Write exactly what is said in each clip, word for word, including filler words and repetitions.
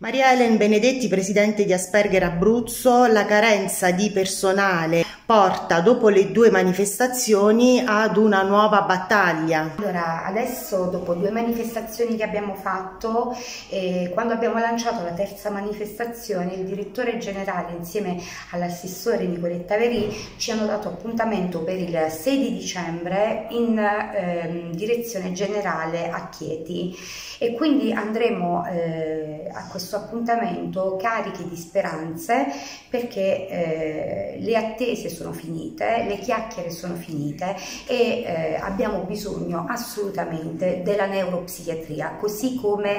Maria Helen Benedetti, presidente di Asperger Abruzzo, la carenza di personale porta, dopo le due manifestazioni, ad una nuova battaglia. Allora, adesso dopo due manifestazioni che abbiamo fatto, eh, quando abbiamo lanciato la terza manifestazione, il direttore generale insieme all'assessore Nicoletta Verì ci hanno dato appuntamento per il sei di dicembre in eh, direzione generale a Chieti, e quindi andremo eh, a questo appuntamento carichi di speranze, perché eh, le attese sono finite, le chiacchiere sono finite e eh, abbiamo bisogno assolutamente della neuropsichiatria, così come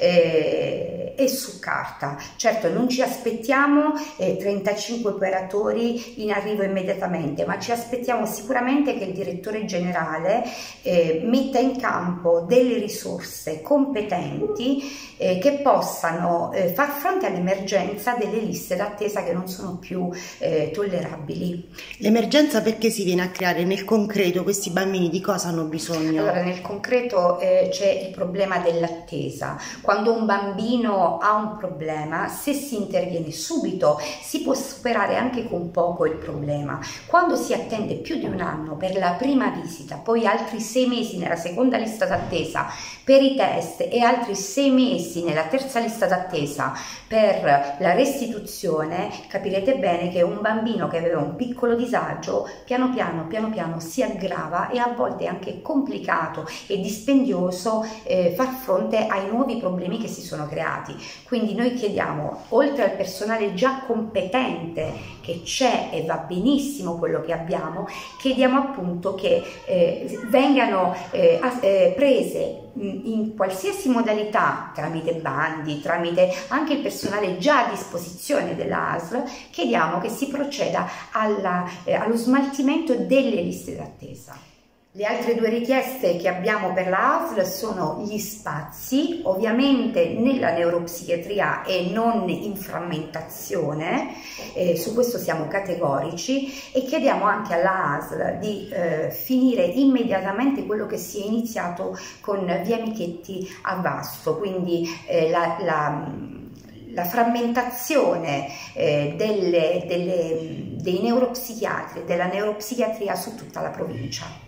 eh, è su carta. Certo, non ci aspettiamo eh, trentacinque operatori in arrivo immediatamente, ma ci aspettiamo sicuramente che il direttore generale eh, metta in campo delle risorse competenti eh, che possano eh, far fronte all'emergenza delle liste d'attesa che non sono più eh, tollerabili. L'emergenza perché si viene a creare? Nel concreto questi bambini di cosa hanno bisogno? Allora, nel concreto eh, c'è il problema dell'attesa. Quando un bambino ha un problema, se si interviene subito si può superare anche con poco il problema. Quando si attende più di un anno per la prima visita, poi altri sei mesi nella seconda lista d'attesa per i test e altri sei mesi nella terza lista d'attesa per la restituzione, capirete bene che un bambino che aveva un piccolo disagio piano piano piano piano si aggrava, e a volte è anche complicato e dispendioso eh, far fronte ai nuovi problemi che si sono creati. Quindi noi chiediamo, oltre al personale già competente che c'è e va benissimo quello che abbiamo, chiediamo appunto che eh, vengano eh, eh, prese in qualsiasi modalità, tramite bandi, tramite anche il personale già a disposizione della A S L, chiediamo che si proceda alla, eh, allo smaltimento delle liste d'attesa. Le altre due richieste che abbiamo per la A S L sono gli spazi, ovviamente nella neuropsichiatria e non in frammentazione, eh, su questo siamo categorici, e chiediamo anche alla A S L di eh, finire immediatamente quello che si è iniziato con Via Michetti a Vasto, quindi eh, la, la la frammentazione eh, delle, delle, dei neuropsichiatri e della neuropsichiatria su tutta la provincia.